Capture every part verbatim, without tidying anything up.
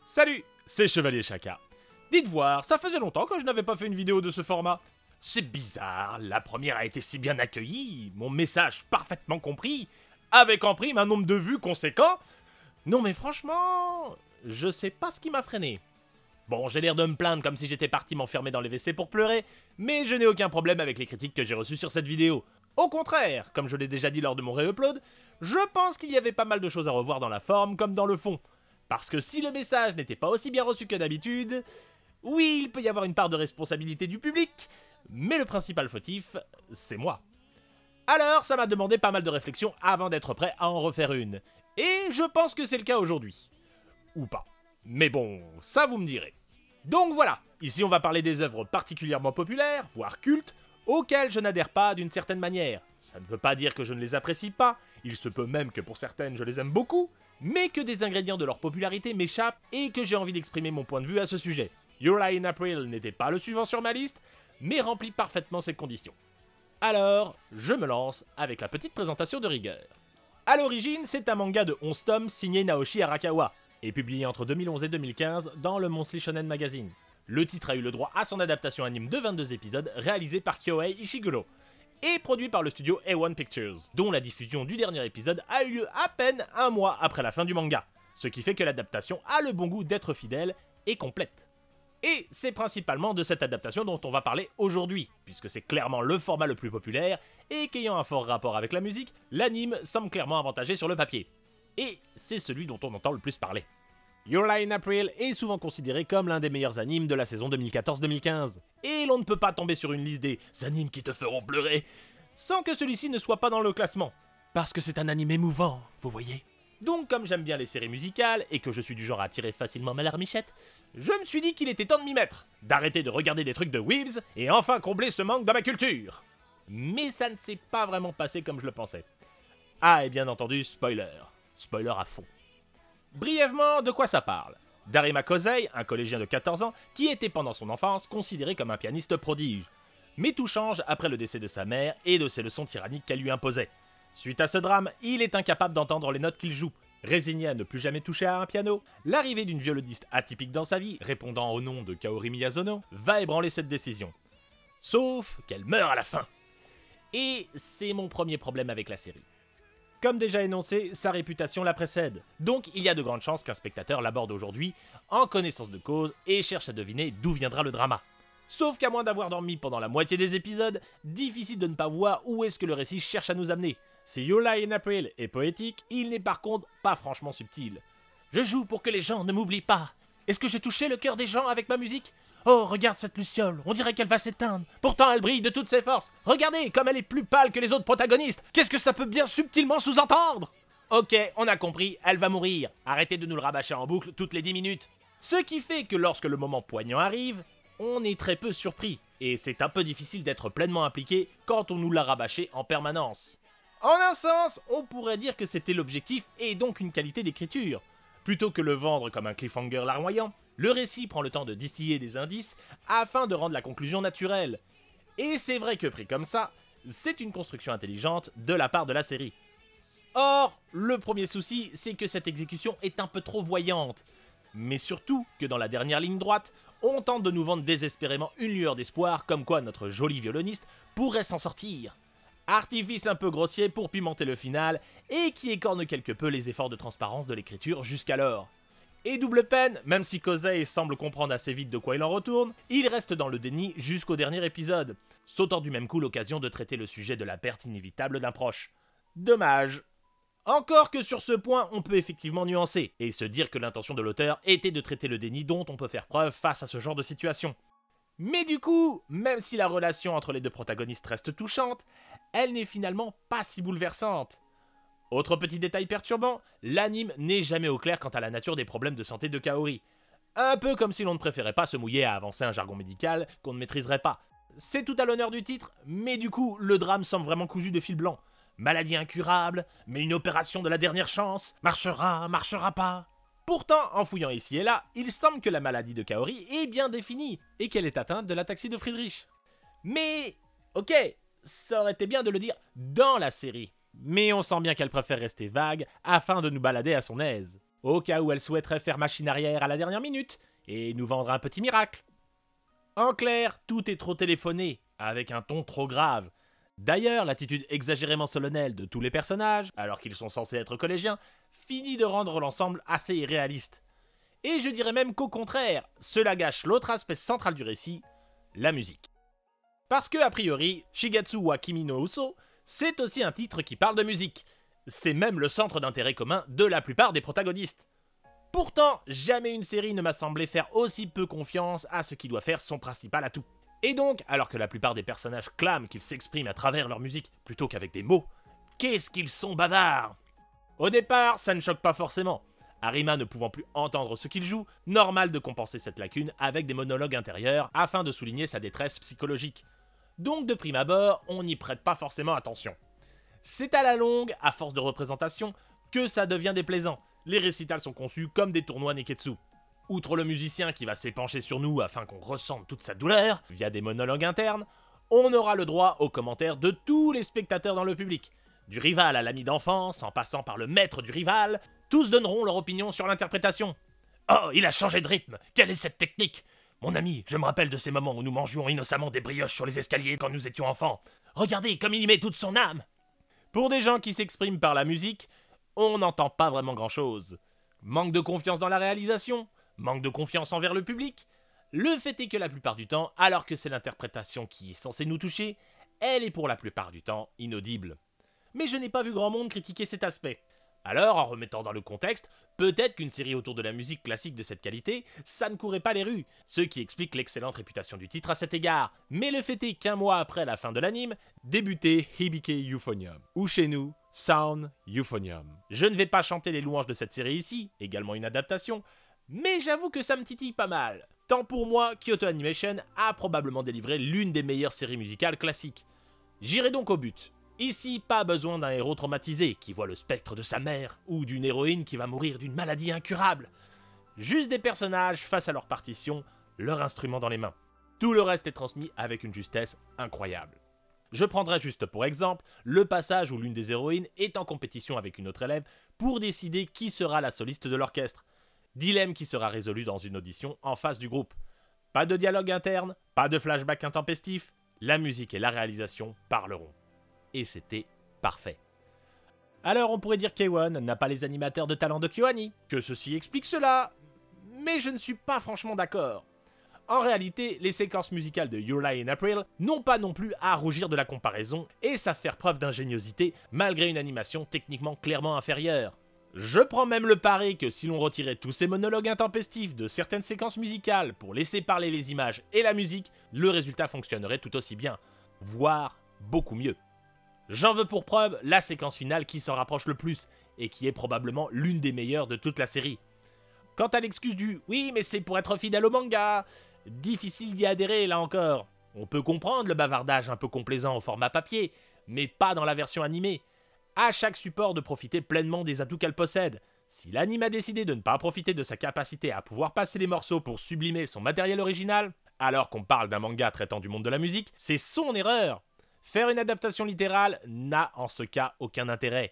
Salut, c'est Chevalier Chaka. Dites voir, ça faisait longtemps que je n'avais pas fait une vidéo de ce format. C'est bizarre, la première a été si bien accueillie, mon message parfaitement compris, avec en prime un nombre de vues conséquent. Non mais franchement, je sais pas ce qui m'a freiné. Bon, j'ai l'air de me plaindre comme si j'étais parti m'enfermer dans les W C pour pleurer, mais je n'ai aucun problème avec les critiques que j'ai reçues sur cette vidéo. Au contraire, comme je l'ai déjà dit lors de mon réupload, je pense qu'il y avait pas mal de choses à revoir dans la forme comme dans le fond. Parce que si le message n'était pas aussi bien reçu que d'habitude, oui, il peut y avoir une part de responsabilité du public, mais le principal fautif, c'est moi. Alors, ça m'a demandé pas mal de réflexion avant d'être prêt à en refaire une. Et je pense que c'est le cas aujourd'hui. Ou pas. Mais bon, ça vous me direz. Donc voilà, ici on va parler des œuvres particulièrement populaires, voire cultes, auxquelles je n'adhère pas d'une certaine manière. Ça ne veut pas dire que je ne les apprécie pas, il se peut même que pour certaines je les aime beaucoup, mais que des ingrédients de leur popularité m'échappent et que j'ai envie d'exprimer mon point de vue à ce sujet. Your Lie in April n'était pas le suivant sur ma liste, mais remplit parfaitement ces conditions. Alors, je me lance avec la petite présentation de rigueur. A l'origine, c'est un manga de onze tomes signé Naoshi Arakawa, et publié entre deux mille onze et deux mille quinze dans le Monthly Shonen Magazine. Le titre a eu le droit à son adaptation anime de vingt-deux épisodes réalisée par Kyohei Ishiguro, et produit par le studio A one Pictures, dont la diffusion du dernier épisode a eu lieu à peine un mois après la fin du manga, ce qui fait que l'adaptation a le bon goût d'être fidèle et complète. Et c'est principalement de cette adaptation dont on va parler aujourd'hui, puisque c'est clairement le format le plus populaire, et qu'ayant un fort rapport avec la musique, l'anime semble clairement avantagé sur le papier. Et c'est celui dont on entend le plus parler. Your Lie in April est souvent considéré comme l'un des meilleurs animes de la saison deux mille quatorze deux mille quinze, et l'on ne peut pas tomber sur une liste des animes qui te feront pleurer, sans que celui-ci ne soit pas dans le classement. Parce que c'est un anime émouvant, vous voyez. Donc comme j'aime bien les séries musicales, et que je suis du genre à tirer facilement ma larmichette, je me suis dit qu'il était temps de m'y mettre, d'arrêter de regarder des trucs de weebs, et enfin combler ce manque dans ma culture. Mais ça ne s'est pas vraiment passé comme je le pensais. Ah, et bien entendu, spoiler. Spoiler à fond. Brièvement, de quoi ça parle? Darima Kosei, un collégien de quatorze ans, qui était pendant son enfance considéré comme un pianiste prodige. Mais tout change après le décès de sa mère et de ses leçons tyranniques qu'elle lui imposait. Suite à ce drame, il est incapable d'entendre les notes qu'il joue. Résigné à ne plus jamais toucher à un piano, l'arrivée d'une violoniste atypique dans sa vie, répondant au nom de Kaori Miyazono, va ébranler cette décision. Sauf qu'elle meurt à la fin. Et c'est mon premier problème avec la série. Comme déjà énoncé, sa réputation la précède, donc il y a de grandes chances qu'un spectateur l'aborde aujourd'hui, en connaissance de cause, et cherche à deviner d'où viendra le drama. Sauf qu'à moins d'avoir dormi pendant la moitié des épisodes, difficile de ne pas voir où est-ce que le récit cherche à nous amener. Si Your Lie in April est poétique, il n'est par contre pas franchement subtil. Je joue pour que les gens ne m'oublient pas. Est-ce que j'ai touché le cœur des gens avec ma musique? Oh, regarde cette luciole, on dirait qu'elle va s'éteindre. Pourtant, elle brille de toutes ses forces. Regardez, comme elle est plus pâle que les autres protagonistes. Qu'est-ce que ça peut bien subtilement sous-entendre? Ok, on a compris, elle va mourir. Arrêtez de nous le rabâcher en boucle toutes les dix minutes. Ce qui fait que lorsque le moment poignant arrive, on est très peu surpris. Et c'est un peu difficile d'être pleinement impliqué quand on nous l'a rabâché en permanence. En un sens, on pourrait dire que c'était l'objectif et donc une qualité d'écriture. Plutôt que le vendre comme un cliffhanger larmoyant, le récit prend le temps de distiller des indices afin de rendre la conclusion naturelle. Et c'est vrai que pris comme ça, c'est une construction intelligente de la part de la série. Or, le premier souci, c'est que cette exécution est un peu trop voyante. Mais surtout que dans la dernière ligne droite, on tente de nous vendre désespérément une lueur d'espoir comme quoi notre joli violoniste pourrait s'en sortir. Artifice un peu grossier pour pimenter le final, et qui écorne quelque peu les efforts de transparence de l'écriture jusqu'alors. Et double peine, même si Kosei semble comprendre assez vite de quoi il en retourne, il reste dans le déni jusqu'au dernier épisode, sautant du même coup l'occasion de traiter le sujet de la perte inévitable d'un proche. Dommage. Encore que sur ce point, on peut effectivement nuancer, et se dire que l'intention de l'auteur était de traiter le déni dont on peut faire preuve face à ce genre de situation. Mais du coup, même si la relation entre les deux protagonistes reste touchante, elle n'est finalement pas si bouleversante. Autre petit détail perturbant, l'anime n'est jamais au clair quant à la nature des problèmes de santé de Kaori. Un peu comme si l'on ne préférait pas se mouiller à avancer un jargon médical qu'on ne maîtriserait pas. C'est tout à l'honneur du titre, mais du coup, le drame semble vraiment cousu de fil blanc. Maladie incurable, mais une opération de la dernière chance, marchera, marchera pas. Pourtant, en fouillant ici et là, il semble que la maladie de Kaori est bien définie, et qu'elle est atteinte de l'ataxie de Friedrich. Mais, ok, ça aurait été bien de le dire dans la série. Mais on sent bien qu'elle préfère rester vague, afin de nous balader à son aise. au cas où elle souhaiterait faire machine arrière à la dernière minute et nous vendre un petit miracle. En clair, tout est trop téléphoné, avec un ton trop grave. D'ailleurs, l'attitude exagérément solennelle de tous les personnages, alors qu'ils sont censés être collégiens, finit de rendre l'ensemble assez irréaliste. Et je dirais même qu'au contraire, cela gâche l'autre aspect central du récit, la musique. Parce que, a priori, Shigetsu wa Kimi no Uso, c'est aussi un titre qui parle de musique. C'est même le centre d'intérêt commun de la plupart des protagonistes. Pourtant, jamais une série ne m'a semblé faire aussi peu confiance à ce qui doit faire son principal atout. Et donc, alors que la plupart des personnages clament qu'ils s'expriment à travers leur musique plutôt qu'avec des mots, qu'est-ce qu'ils sont bavards! Au départ, ça ne choque pas forcément. Arima ne pouvant plus entendre ce qu'il joue, normal de compenser cette lacune avec des monologues intérieurs afin de souligner sa détresse psychologique. Donc de prime abord, on n'y prête pas forcément attention. C'est à la longue, à force de représentation, que ça devient déplaisant. Les récitals sont conçus comme des tournois Neketsu. Outre le musicien qui va s'épancher sur nous afin qu'on ressente toute sa douleur, via des monologues internes, on aura le droit aux commentaires de tous les spectateurs dans le public. Du rival à l'ami d'enfance, en passant par le maître du rival, tous donneront leur opinion sur l'interprétation. « Oh, il a changé de rythme! Quelle est cette technique? Mon ami, je me rappelle de ces moments où nous mangions innocemment des brioches sur les escaliers quand nous étions enfants. Regardez comme il y met toute son âme !» Pour des gens qui s'expriment par la musique, on n'entend pas vraiment grand-chose. Manque de confiance dans la réalisation, manque de confiance envers le public. Le fait est que la plupart du temps, alors que c'est l'interprétation qui est censée nous toucher, elle est pour la plupart du temps inaudible. Mais je n'ai pas vu grand monde critiquer cet aspect. Alors, en remettant dans le contexte, peut-être qu'une série autour de la musique classique de cette qualité, ça ne courait pas les rues, ce qui explique l'excellente réputation du titre à cet égard. Mais le fait est qu'un mois après la fin de l'anime, débutait Hibike Euphonium, ou chez nous, Sound Euphonium. Je ne vais pas chanter les louanges de cette série ici, également une adaptation, mais j'avoue que ça me titille pas mal. Tant pour moi, Kyoto Animation a probablement délivré l'une des meilleures séries musicales classiques. J'irai donc au but. Ici, pas besoin d'un héros traumatisé qui voit le spectre de sa mère, ou d'une héroïne qui va mourir d'une maladie incurable. Juste des personnages face à leur partition, leur instrument dans les mains. Tout le reste est transmis avec une justesse incroyable. Je prendrai juste pour exemple le passage où l'une des héroïnes est en compétition avec une autre élève pour décider qui sera la soliste de l'orchestre. Dilemme qui sera résolu dans une audition en face du groupe. Pas de dialogue interne, pas de flashback intempestif, la musique et la réalisation parleront. Et c'était parfait. Alors on pourrait dire qu'A un n'a pas les animateurs de talent de KyoAni, que ceci explique cela, mais je ne suis pas franchement d'accord. En réalité, les séquences musicales de Your Lie in April n'ont pas non plus à rougir de la comparaison et savent faire preuve d'ingéniosité malgré une animation techniquement clairement inférieure. Je prends même le pari que si l'on retirait tous ces monologues intempestifs de certaines séquences musicales pour laisser parler les images et la musique, le résultat fonctionnerait tout aussi bien, voire beaucoup mieux. J'en veux pour preuve la séquence finale qui s'en rapproche le plus, et qui est probablement l'une des meilleures de toute la série. Quant à l'excuse du « oui mais c'est pour être fidèle au manga », difficile d'y adhérer là encore. On peut comprendre le bavardage un peu complaisant au format papier, mais pas dans la version animée. À chaque support de profiter pleinement des atouts qu'elle possède. Si l'anime a décidé de ne pas profiter de sa capacité à pouvoir passer les morceaux pour sublimer son matériel original, alors qu'on parle d'un manga traitant du monde de la musique, c'est son erreur. Faire une adaptation littérale n'a en ce cas aucun intérêt.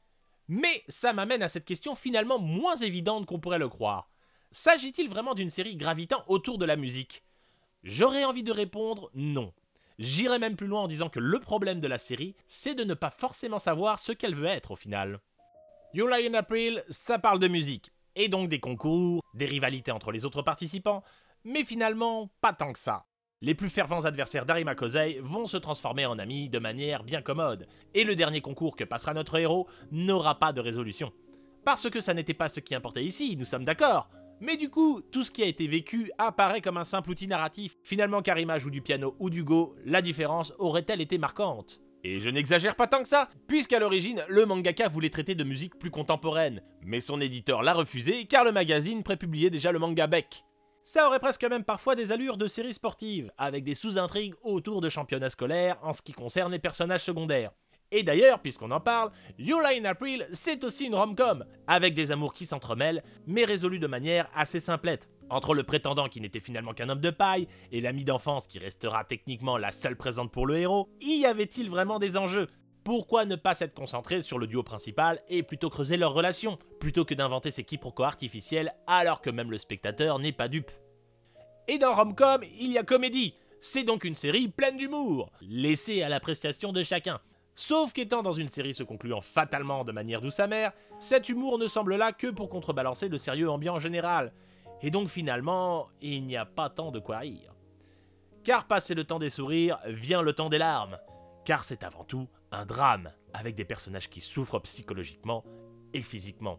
Mais ça m'amène à cette question finalement moins évidente qu'on pourrait le croire. S'agit-il vraiment d'une série gravitant autour de la musique? J'aurais envie de répondre non. J'irais même plus loin en disant que le problème de la série, c'est de ne pas forcément savoir ce qu'elle veut être au final. Your Lie in April, ça parle de musique, et donc des concours, des rivalités entre les autres participants, mais finalement, pas tant que ça. Les plus fervents adversaires d'Arima Kosei vont se transformer en amis de manière bien commode, et le dernier concours que passera notre héros n'aura pas de résolution. Parce que ça n'était pas ce qui importait ici, nous sommes d'accord. Mais du coup, tout ce qui a été vécu apparaît comme un simple outil narratif. Finalement, qu'Arima joue du piano ou du go, la différence aurait-elle été marquante? Et je n'exagère pas tant que ça, puisqu'à l'origine, le mangaka voulait traiter de musique plus contemporaine, mais son éditeur l'a refusé car le magazine prépubliait déjà le manga Beck. Ça aurait presque même parfois des allures de séries sportives, avec des sous-intrigues autour de championnats scolaires en ce qui concerne les personnages secondaires. Et d'ailleurs, puisqu'on en parle, Your Lie in April, c'est aussi une rom-com, avec des amours qui s'entremêlent, mais résolus de manière assez simplette. Entre le prétendant qui n'était finalement qu'un homme de paille, et l'amie d'enfance qui restera techniquement la seule présente pour le héros, y avait-il vraiment des enjeux? pourquoi ne pas s'être concentré sur le duo principal et plutôt creuser leur relation, plutôt que d'inventer ces quiproquos artificiels alors que même le spectateur n'est pas dupe. Et dans Rom-Com, il y a comédie. C'est donc une série pleine d'humour, laissée à l'appréciation de chacun. Sauf qu'étant dans une série se concluant fatalement de manière douce amère, cet humour ne semble là que pour contrebalancer le sérieux ambiant général. Et donc finalement, il n'y a pas tant de quoi rire. Car passé le temps des sourires, vient le temps des larmes. Car c'est avant tout un drame, avec des personnages qui souffrent psychologiquement et physiquement.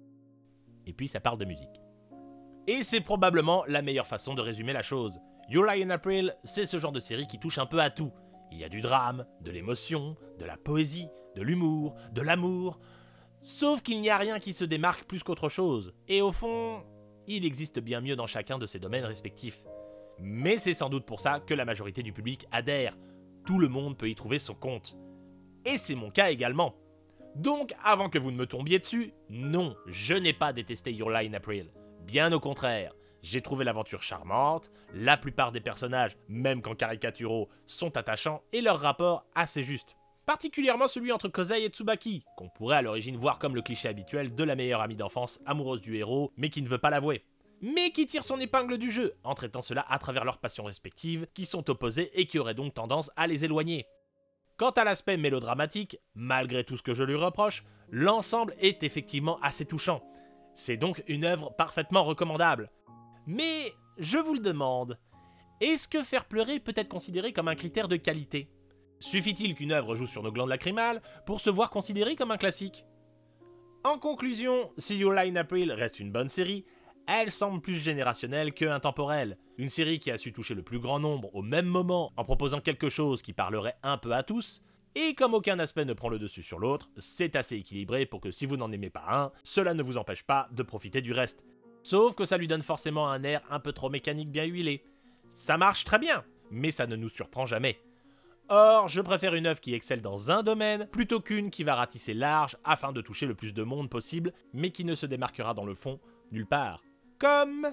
Et puis ça parle de musique. Et c'est probablement la meilleure façon de résumer la chose. You Lie in April, c'est ce genre de série qui touche un peu à tout. Il y a du drame, de l'émotion, de la poésie, de l'humour, de l'amour. Sauf qu'il n'y a rien qui se démarque plus qu'autre chose. Et au fond, il existe bien mieux dans chacun de ces domaines respectifs. Mais c'est sans doute pour ça que la majorité du public adhère. Tout le monde peut y trouver son compte. Et c'est mon cas également. Donc, avant que vous ne me tombiez dessus, non, je n'ai pas détesté Your Lie in April. Bien au contraire, j'ai trouvé l'aventure charmante, la plupart des personnages, même quand caricaturaux, sont attachants et leur rapport assez juste. Particulièrement celui entre Kozai et Tsubaki, qu'on pourrait à l'origine voir comme le cliché habituel de la meilleure amie d'enfance amoureuse du héros, mais qui ne veut pas l'avouer. Mais qui tire son épingle du jeu, en traitant cela à travers leurs passions respectives, qui sont opposées et qui auraient donc tendance à les éloigner. Quant à l'aspect mélodramatique, malgré tout ce que je lui reproche, l'ensemble est effectivement assez touchant. C'est donc une œuvre parfaitement recommandable. Mais, je vous le demande, est-ce que faire pleurer peut être considéré comme un critère de qualité? Suffit-il qu'une œuvre joue sur nos glandes lacrymales pour se voir considérée comme un classique? En conclusion, si You Lie in April reste une bonne série, elle semble plus générationnelle que intemporelle. Une série qui a su toucher le plus grand nombre au même moment en proposant quelque chose qui parlerait un peu à tous, et comme aucun aspect ne prend le dessus sur l'autre, c'est assez équilibré pour que si vous n'en aimez pas un, cela ne vous empêche pas de profiter du reste. Sauf que ça lui donne forcément un air un peu trop mécanique bien huilé. Ça marche très bien, mais ça ne nous surprend jamais. Or, je préfère une œuvre qui excelle dans un domaine, plutôt qu'une qui va ratisser large afin de toucher le plus de monde possible, mais qui ne se démarquera dans le fond nulle part. Comme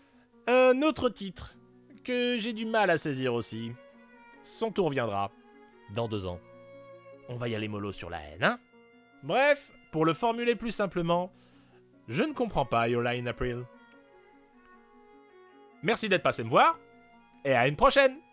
un autre titre, que j'ai du mal à saisir aussi. Son tour viendra, dans deux ans. On va y aller mollo sur la haine, hein? Bref, pour le formuler plus simplement, je ne comprends pas Your Lie in April. Merci d'être passé me voir, et à une prochaine!